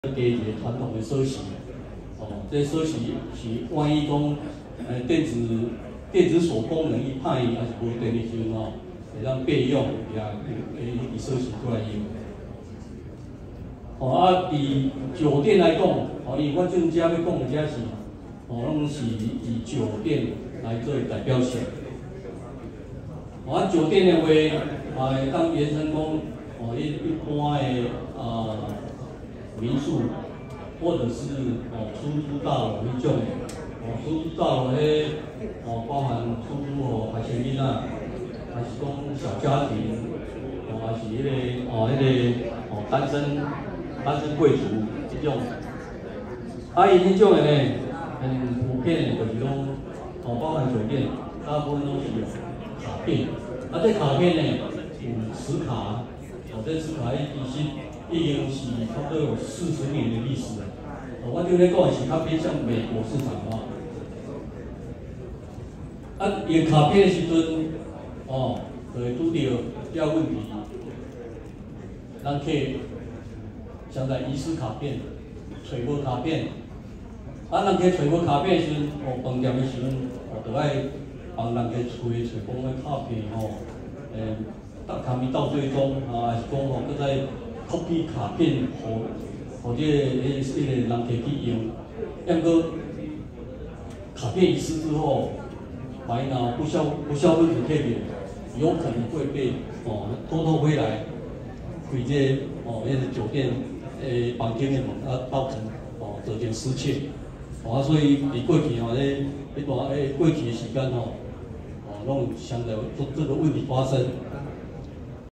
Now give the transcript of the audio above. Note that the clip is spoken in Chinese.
加一个传统的锁匙，这锁匙是万一讲，电子锁功能伊歹去，还是无电的时阵会当备用，也以锁匙过来用。以酒店来讲，因为我即阵遮要讲的遮是，拢是以酒店来做代表性。酒店的话，会当延伸讲，一般的民宿或者是出租大楼迄种的，出租大楼迄包含出租还是囡仔，还是讲小家庭，还是迄个单身贵族这种，因迄种的呢，很普遍的就是讲，包含酒店，大部分都是有卡片，这卡片呢有磁卡，这磁卡其实已经是差不多有40年的历史了。我就咧讲的是较偏向美国市场用卡片的时阵，就会拄到这问题，咱客现在遗失卡片，找无卡片，人去找无卡片的时阵，饭店的时阵，就爱帮人去找讲迄卡片卡片到最终还是讲搁再 copy 卡片，或者人摕去用，要过卡片遗失之后，万一不孝顺的客人，有可能会被偷偷回来，开这酒店房间的门造成造成失窃，所以伫过去过去的时间拢相对这个问题发生。